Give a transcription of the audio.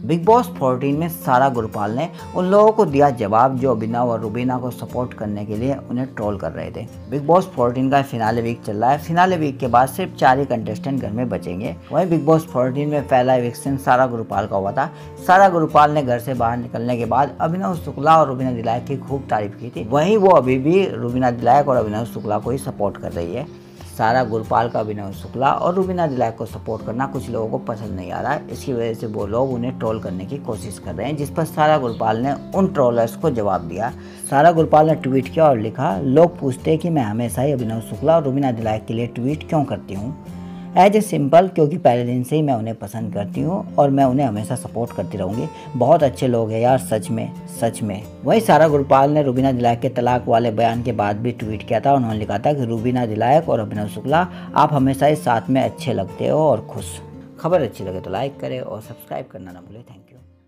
Big boss 14 में सारा गुरपाल ने उन लोगों को दिया जवाब जो अभिनव और रुबीना को सपोर्ट करने के लिए उन्हें ट्रोल कर रहे थे। बिग बॉस 14 का फिनाले वीक चल रहा है। फिनाले वीक के बाद सिर्फ 4 ही कंटेस्टेंट घर में बचेंगे। वहीं बिग बॉस 14 में पहला इविक्शन सारा गुरपाल का हुआ था। सारा गुरपाल ने घर से बाहर निकलने के बाद अभिनव शुक्ला और रुबीना दिलायक की खूब तारीफ की थी। वहीं वो अभी भी रुबीना दिलायक और अभिनव शुक्ला को ही सपोर्ट कर रही है। सारा गुरपाल का अभिनव शुक्ला और रुबीना दिलायक को सपोर्ट करना कुछ लोगों को पसंद नहीं आ रहा है। इसकी वजह से वो लोग उन्हें ट्रोल करने की कोशिश कर रहे हैं, जिस पर सारा गुरपाल ने उन ट्रोलर्स को जवाब दिया। सारा गुरपाल ने ट्वीट किया और लिखा, लोग पूछते हैं कि मैं हमेशा ही अभिनव शुक्ला और रुबीना दिलायक के लिए ट्वीट क्यों करती हूँ। एज ए सिंपल, क्योंकि पहले दिन से ही मैं उन्हें पसंद करती हूँ और मैं उन्हें हमेशा सपोर्ट करती रहूँगी। बहुत अच्छे लोग हैं यार, सच में। वहीं सारा गुरपाल ने रुबीना दिलायक के तलाक वाले बयान के बाद भी ट्वीट किया था। उन्होंने लिखा था कि रुबीना दिलायक और अभिनव शुक्ला, आप हमेशा ही साथ में अच्छे लगते हो और खुश। खबर अच्छी लगे तो लाइक करें और सब्सक्राइब करना ना भूलें। Thank you.